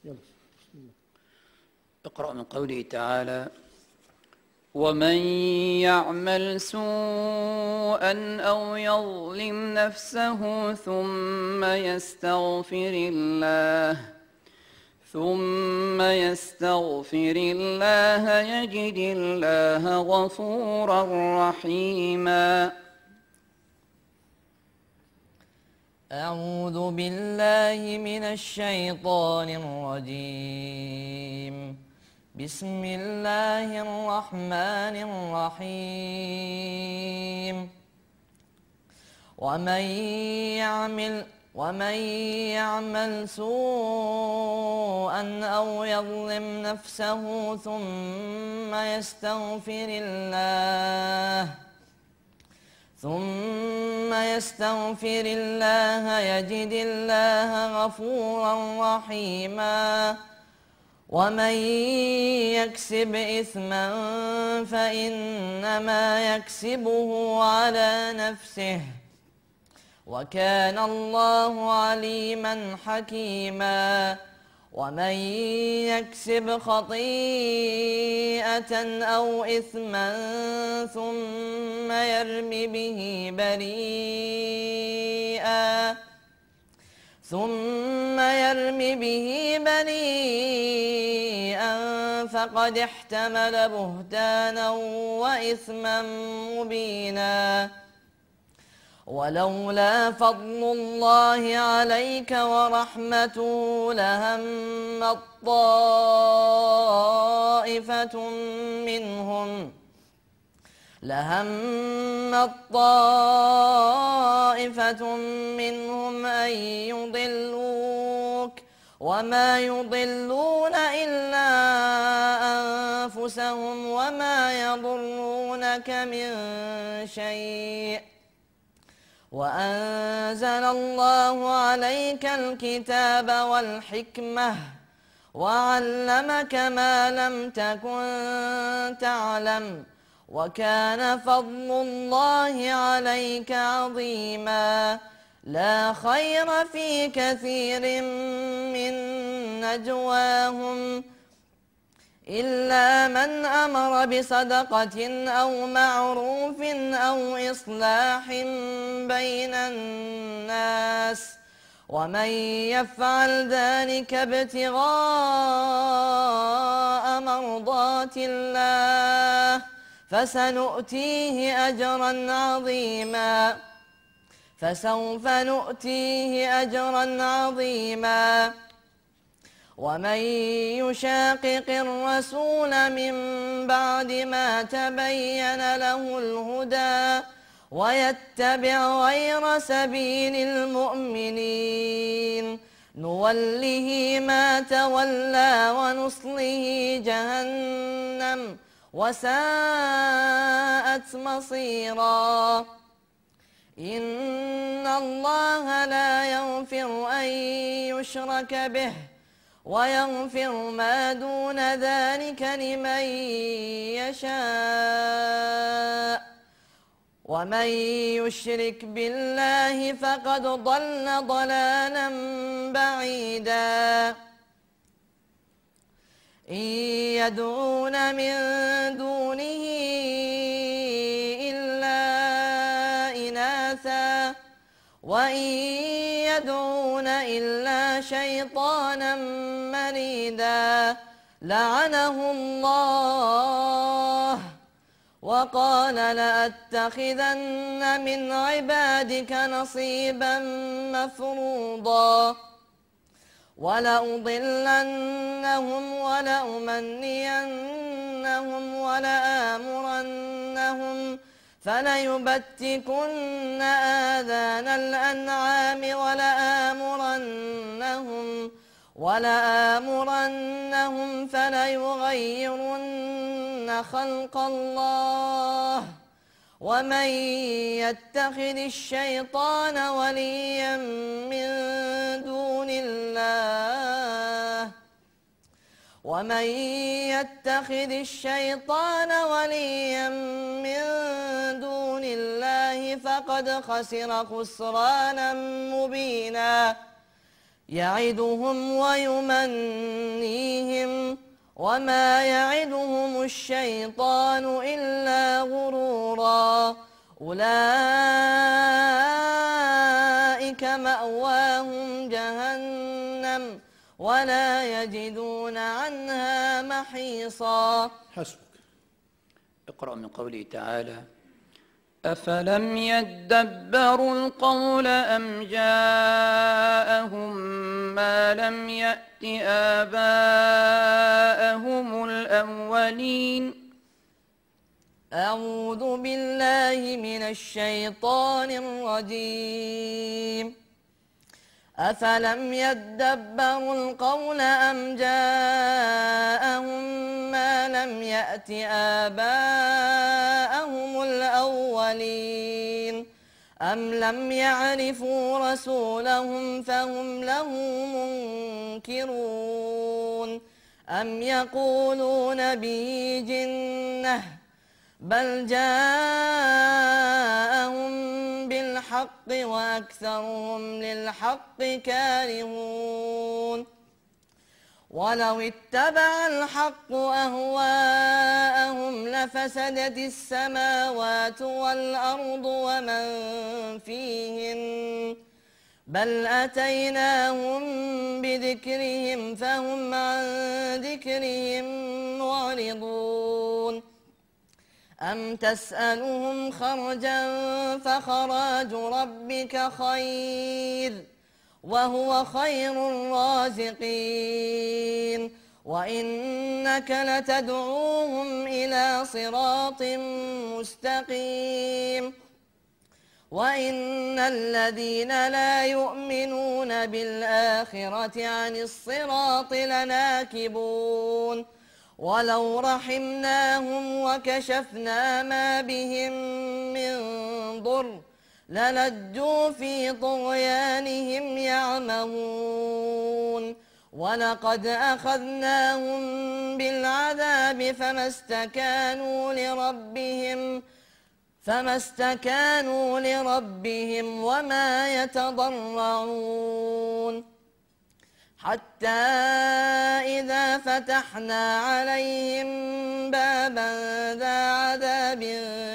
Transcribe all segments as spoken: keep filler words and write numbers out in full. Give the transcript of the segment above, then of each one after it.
يلا. اقرأ من قوله تعالى: ومن يعمل سوءا أو يظلم نفسه ثم يستغفر الله ثم يستغفر الله يجد الله غفورا رحيما. أعوذ بالله من الشيطان الرجيم. بسم الله الرحمن الرحيم. ومن يعمل ومن يعمل سوءا أو يظلم نفسه ثم يستغفر الله ثم يستغفر الله يجد الله غفورا رحيما. ومن يكسب إثما فإنما يكسبه على نفسه وكان الله عليما حكيما. ومن يكسب خطيئة أو إثما ثم يرم به بريئا ثم يرم به بريئا فقد احتمل بهتانا وإثما مبينا. ولولا فضل الله عليك ورحمته لهمت طائفة منهم لهمت طائفة منهم أن يضلوك وما يضلون إلا أنفسهم وما يضرونك من شيء. وأنزل الله عليك الكتاب والحكمة وعلمك ما لم تكن تعلم وكان فضل الله عليك عظيما. لا خير في كثير من نجواهم إلا من أمر بصدقة أو معروف أو إصلاح بين الناس ومن يفعل ذلك ابتغاء مرضات الله فسنؤتيه أجرا عظيما فسوف نؤتيه أجرا عظيما. ومن يشاقق الرسول من بعد ما تبين له الهدى ويتبع غير سبيل المؤمنين نوله ما تولى ونصله جهنم وساءت مصيرا. إن الله لا يغفر أن يشرك به ويغفر ما دون ذلك لمن يشاء ومن يشرك بالله فقد ضل ضلالا بعيدا. إن يدعون من دونه إلا إناثا وإن يدعون إلا شيطانا مريدا لعنه الله وقال لأتخذن من عبادك نصيبا مفروضا ولأضلنهم ولأمنينهم ولآمرنهم فليبتكن آذان الأنعام ولآمرنهم ولآمرنهم فليغيرن خلق الله. ومن يتخذ الشيطان وليا من دون الله ومن يتخذ الشيطان وليا من دون الله فقد خسر خسرانا مبينا. يعدهم ويمنيهم وما يعدهم الشيطان إلا غرورا أولئك مأواهم جهنم ولا يجدون عنها محيصا. حسبك. اقرأ من قوله تعالى: أفلم يدبروا القول أم جاءهم ما لم يأت آباءهم الأولين. أعوذ بالله من الشيطان الرجيم. أفلم يدبروا القول أم جاءهم ما لم يأت آباءهم الأولين أم لم يعرفوا رسولهم فهم له منكرون أم يقولون به جنة بل جاءهم بالحق وأكثرهم للحق كارهون ولو اتبع الحق أهواءهم لفسدت السماوات والأرض ومن فيهن بل أتيناهم بذكرهم فهم عن ذكرهم معرضون أم تسألهم خرجا فخراج ربك خير وهو خير الرازقين وإنك لتدعوهم إلى صراط مستقيم وإن الذين لا يؤمنون بالآخرة عن الصراط لناكبون ولو رحمناهم وكشفنا ما بهم من ضر للجوا في طغيانهم يعمهون ولقد أخذناهم بالعذاب فما استكانوا لربهم فما استكانوا لربهم وما يتضرعون حتى إذا فتحنا عليهم بابا ذا عذاب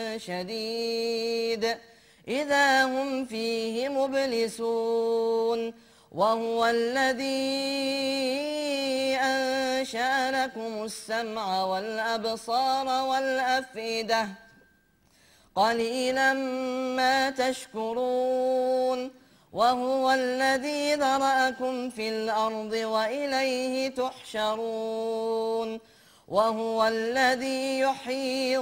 شديد إذا هم فيه مبلسون وهو الذي أنشأ لكم السمع والأبصار والأفئدة قليلا ما تشكرون وهو الذي ذرأكم في الأرض وإليه تحشرون وهو الذي يحيي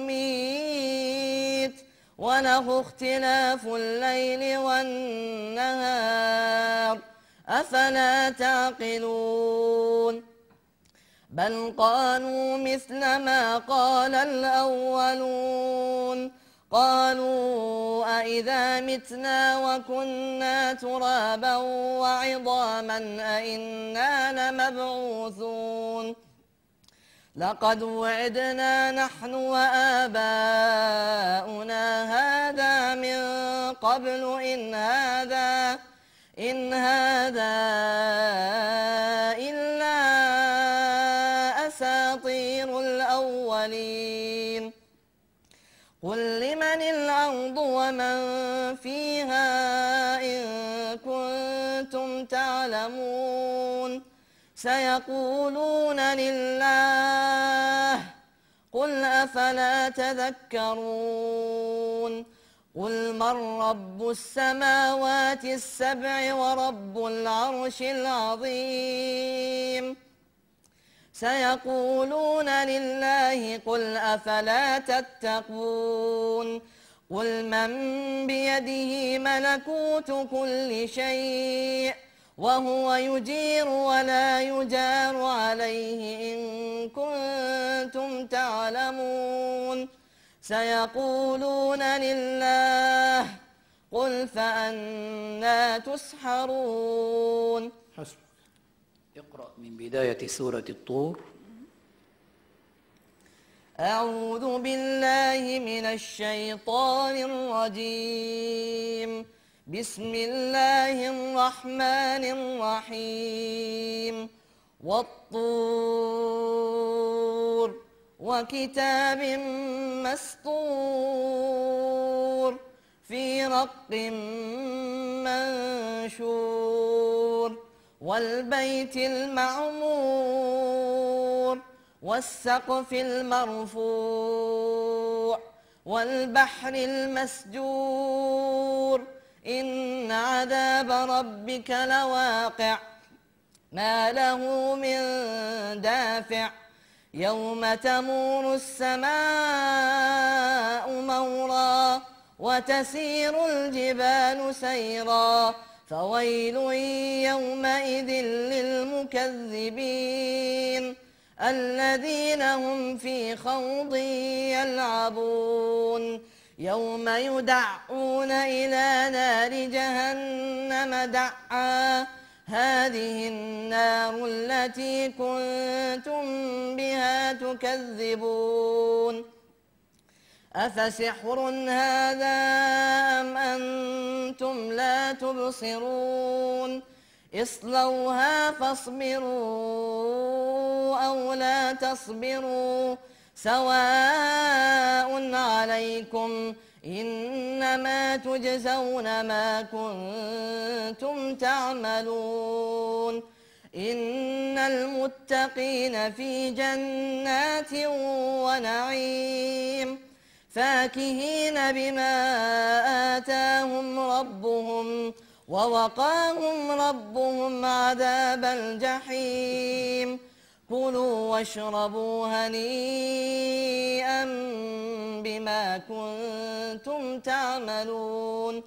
ويميت وله اختلاف الليل والنهار أفلا تعقلون بل قالوا مثل ما قال الأولون قالوا أئذا متنا وكنا ترابا وعظاما أئنا لمبعوثون لقد وعدنا نحن وآباؤنا هذا من قبل إن هذا إن هذا إلا أساطير الأولين قل لمن الأرض ومن فيها إن كنتم تعلمون سيقولون لله قل أفلا تذكرون قل من رب السماوات السبع ورب العرش العظيم سيقولون لله قل أفلا تتقون قل من بيده ملكوت كل شيء وهو يجير ولا يجار عليه إن كنتم تعلمون سيقولون لله قل فأنى تسحرون. حسبك. اقرأ من بداية سورة الطور. أعوذ بالله من الشيطان الرجيم بسم الله الرحمن الرحيم والطور وكتاب مسطور في رق منشور والبيت المعمور والسقف المرفوع والبحر المسجور إن عذاب ربك لواقع ما له من دافع يوم تمور السماء مورا وتسير الجبال سيرا فويل يومئذ للمكذبين الذين هم في خوض يلعبون يوم يدعون إلى نار جهنم دعا هذه النار التي كنتم بها تكذبون أفسحر هذا أم أنتم لا تبصرون اصلوها فاصبروا أو لا تصبروا سواء عليكم إنما تجزون ما كنتم تعملون إن المتقين في جنات ونعيم فاكهين بما آتاهم ربهم ووقاهم ربهم عذاب الجحيم كلوا واشربوا هنيئا بما كنتم تعملون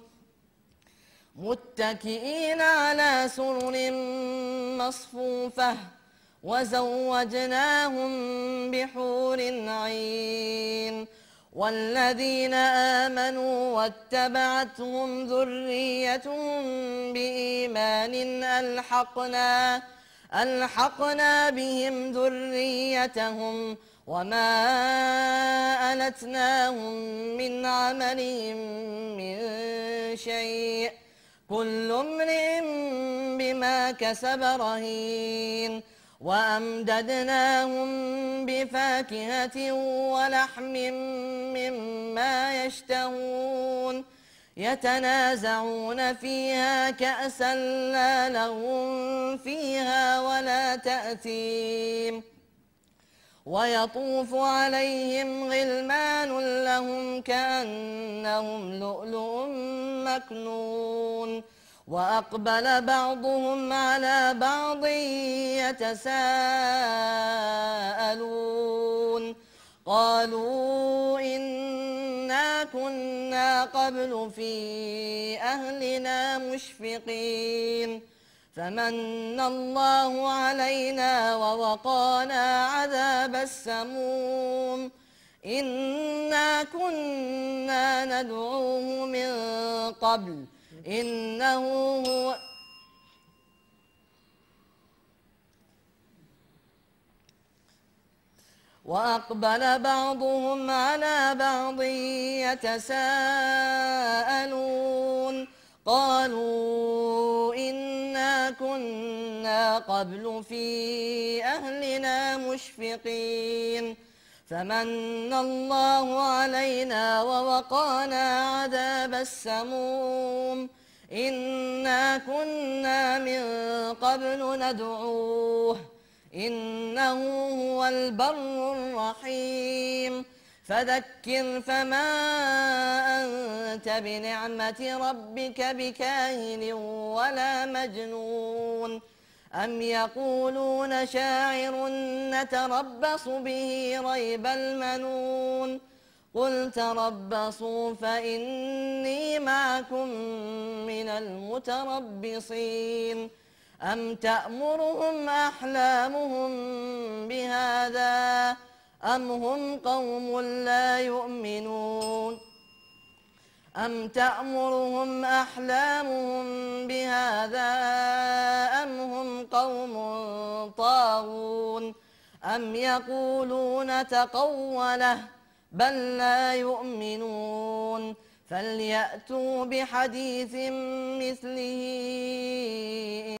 متكئين على سرر مصفوفة وزوجناهم بحور عين والذين آمنوا واتبعتهم ذريتهم بإيمان ألحقنا ألحقنا بهم ذريتهم وما ألتناهم من عملهم من شيء كل امرئ بما كسب رهين وأمددناهم بفاكهة ولحم مما يشتهون يتنازعون فيها كأسا لا لغو فيها ولا تأثيم ويطوف عليهم غلمان لهم كأنهم لؤلؤ مكنون وأقبل بعضهم على بعض يتساءلون قالوا إنا كنا قبل في أهلنا مشفقين فمن الله علينا ووقانا عذاب السموم إنا كنا ندعوه من قبل إنه هو وأقبل بعضهم على بعض يتساءلون قالوا إنا كنا قبل في أهلنا مشفقين فمن الله علينا ووقانا عذاب السموم إنا كنا من قبل ندعوه إنه هو البر الرحيم فذكر فما أنت بنعمة ربك بكاهن ولا مجنون أم يقولون شاعر نتربص به ريب المنون قل تربصوا فإني معكم من المتربصين أم تأمرهم أحلامهم بهذا أم هم قوم لا يؤمنون أم تأمرهم أحلامهم بهذا أم هم قوم طاغون أم يقولون تقوله بل لا يؤمنون فليأتوا بحديث مثله